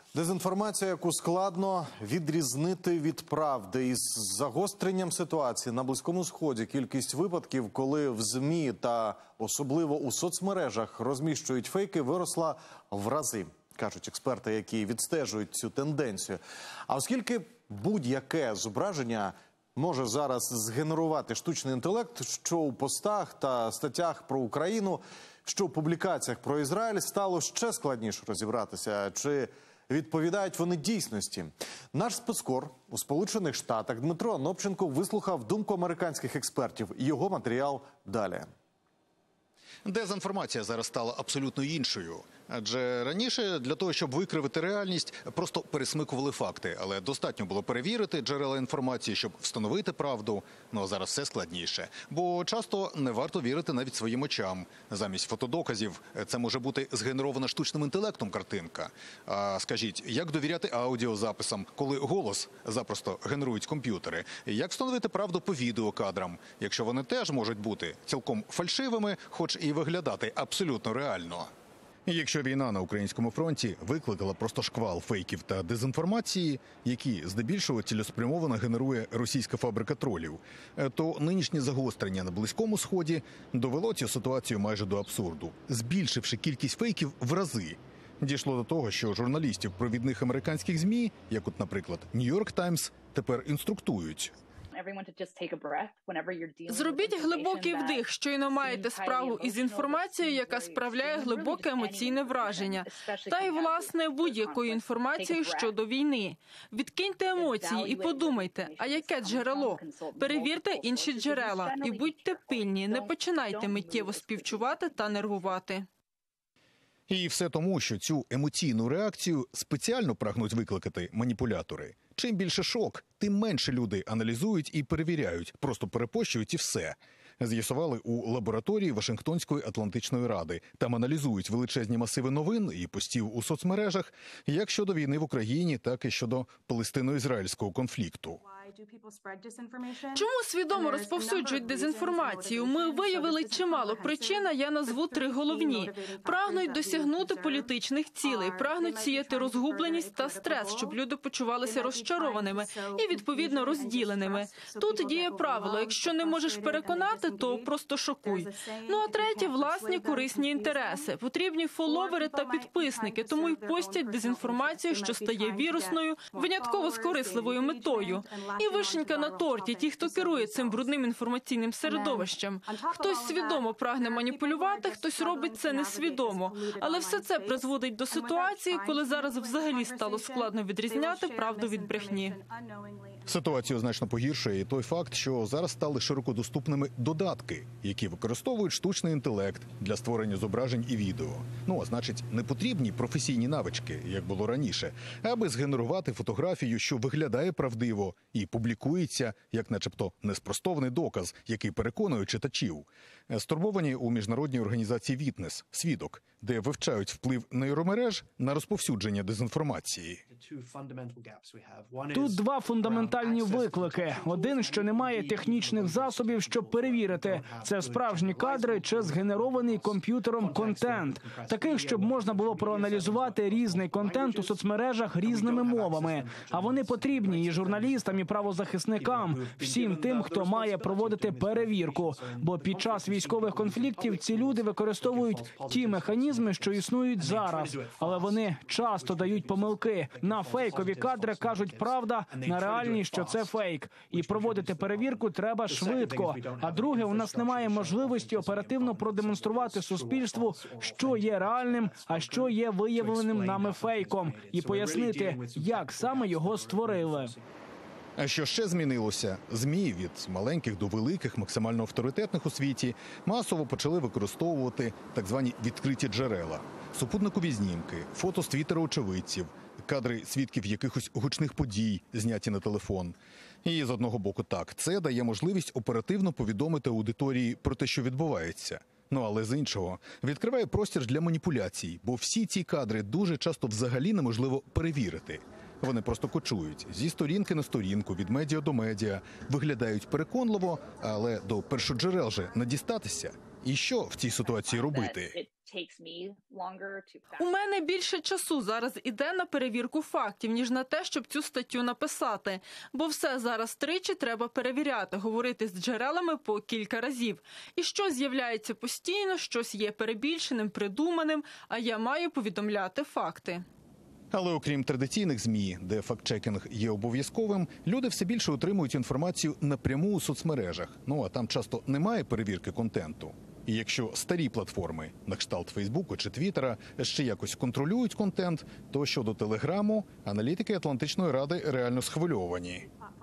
Дезінформація, яку складно відрізнити від правди. Із загостренням ситуації на Близькому Сході кількість випадків, коли в ЗМІ та особливо у соцмережах розміщують фейки, виросла в рази, кажуть експерти, які відстежують цю тенденцію. А оскільки будь-яке зображення може зараз згенерувати штучний інтелект, що у постах та статтях про Україну, що у публікаціях про Ізраїль, стало ще складніше розібратися, чи відповідають вони дійсності. Наш спецкор у Сполучених Штатах Дмитро Анопченко вислухав думку американських експертів. Його матеріал далі. Дезінформація зараз стала абсолютно іншою. Адже раніше для того, щоб викривити реальність, просто пересмикували факти. Але достатньо було перевірити джерела інформації, щоб встановити правду. Ну а зараз все складніше. Бо часто не варто вірити навіть своїм очам. Замість фотодоказів це може бути згенерована штучним інтелектом картинка. А скажіть, як довіряти аудіозаписам, коли голос запросто генерують комп'ютери? Як встановити правду по відеокадрам, якщо вони теж можуть бути цілком фальшивими, хоч і виглядати абсолютно реально? Якщо війна на українському фронті викликала просто шквал фейків та дезінформації, які здебільшого цілеспрямовано генерує російська фабрика тролів, то нинішнє загострення на Близькому Сході довело цю ситуацію майже до абсурду, збільшивши кількість фейків в рази. Дійшло до того, що журналістів провідних американських ЗМІ, як от, наприклад, Нью-Йорк Таймс, тепер інструктують. Зробіть глибокий вдих, щойно маєте справу із інформацією, яка справляє глибоке емоційне враження. Та й, власне, будь-якою інформацією щодо війни. Відкиньте емоції і подумайте, а яке джерело? Перевірте інші джерела і будьте пильні, не починайте миттєво співчувати та нервувати. І все тому, що цю емоційну реакцію спеціально прагнуть викликати маніпулятори. Чим більше шок, тим менше люди аналізують і перевіряють, просто перепощують і все. З'ясували у лабораторії Вашингтонської Атлантичної Ради. Там аналізують величезні масиви новин і постів у соцмережах, як щодо війни в Україні, так і щодо палестино-ізраїльського конфлікту. Чому свідомо розповсюджують дезінформацію? Ми виявили чимало причин, а я назву 3 головні. Прагнуть досягнути політичних цілей, прагнуть сіяти розгубленість та стрес, щоб люди почувалися розчарованими і, відповідно, розділеними. Тут діє правило, якщо не можеш переконати, то просто шокуй. Ну а третє – власні корисні інтереси. Потрібні фоловери та підписники, тому й постять дезінформацію, що стає вірусною, винятково з корисливою метою. І вишенька на торті – ті, хто керує цим брудним інформаційним середовищем. Хтось свідомо прагне маніпулювати, хтось робить це несвідомо. Але все це призводить до ситуації, коли зараз взагалі стало складно відрізняти правду від брехні. Ситуацію значно погіршує і той факт, що зараз стали широкодоступними додатки, які використовують штучний інтелект для створення зображень і відео. Ну, а значить, не потрібні професійні навички, як було раніше, аби згенерувати фотографію, що виглядає правдиво і публікується як начебто неспростовний доказ, який переконує читачів. Стурбовані у міжнародній організації «Вітнес» «Свідок», де вивчають вплив нейромереж на розповсюдження дезінформації. Тут 2 фундаментальні виклики. Один, що немає технічних засобів, щоб перевірити, це справжні кадри чи згенерований комп'ютером контент. Таких, щоб можна було проаналізувати різний контент у соцмережах різними мовами. А вони потрібні і журналістам, і правозахисникам, всім тим, хто має проводити перевірку. Бо під час військових конфліктів ці люди використовують ті механізми, що існують зараз. Але вони часто дають помилки. На фейкові кадри кажуть правда, на реальні, що це фейк. І проводити перевірку треба швидко. А друге, у нас немає можливості оперативно продемонструвати суспільству, що є реальним, а що є виявленим нами фейком. І пояснити, як саме його створили. А що ще змінилося? ЗМІ від маленьких до великих, максимально авторитетних у світі, масово почали використовувати так звані відкриті джерела. Супутникові знімки, фото з твіттера очевидців, кадри свідків якихось гучних подій, зняті на телефон. І з одного боку так, це дає можливість оперативно повідомити аудиторії про те, що відбувається. Ну, але з іншого, відкриває простір для маніпуляцій, бо всі ці кадри дуже часто взагалі неможливо перевірити. Вони просто кочують зі сторінки на сторінку, від медіа до медіа, виглядають переконливо, але до першоджерел же не дістатися. І що в цій ситуації робити? У мене більше часу зараз іде на перевірку фактів, ніж на те, щоб цю статтю написати. Бо все зараз тричі треба перевіряти, говорити з джерелами по кілька разів. І щось з'являється постійно, щось є перебільшеним, придуманим, а я маю повідомляти факти. Але окрім традиційних ЗМІ, де фактчекінг є обов'язковим, люди все більше отримують інформацію напряму у соцмережах. Ну, а там часто немає перевірки контенту. І якщо старі платформи, на кшталт Фейсбуку чи Твіттера, ще якось контролюють контент, то щодо Телеграму аналітики Атлантичної ради реально схвильовані.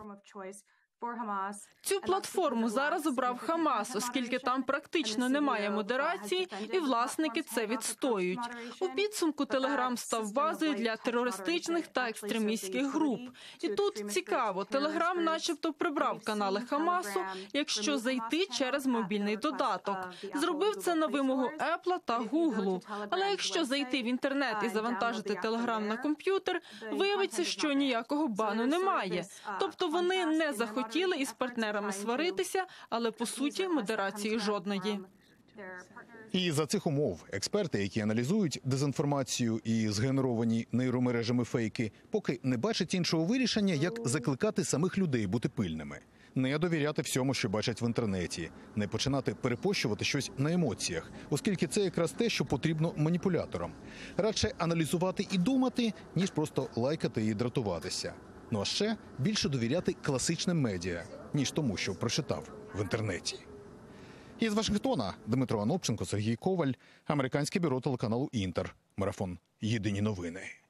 Цю платформу зараз обрав Хамас, оскільки там практично немає модерації, і власники це відстоюють. У підсумку Телеграм став базою для терористичних та екстремістських груп. І тут цікаво, Телеграм начебто прибрав канали Хамасу, якщо зайти через мобільний додаток. Зробив це на вимогу Apple та Google. Але якщо зайти в інтернет і завантажити Телеграм на комп'ютер, виявиться, що ніякого бану немає. Тобто вони не захотіли із партнерами сваритися, але по суті модерації жодної. І за цих умов експерти, які аналізують дезінформацію і згенеровані нейромережами фейки, поки не бачать іншого вирішення, як закликати самих людей бути пильними. Не довіряти всьому, що бачать в інтернеті, не починати перепощувати щось на емоціях, оскільки це якраз те, що потрібно маніпуляторам. Радше аналізувати і думати, ніж просто лайкати і дратуватися. Ну а ще більше довіряти класичним медіа, ніж тому, що прочитав в інтернеті. Із Вашингтона Дмитро Анопченко, Сергій Коваль, американське бюро телеканалу «Інтер». Марафон. Єдині новини.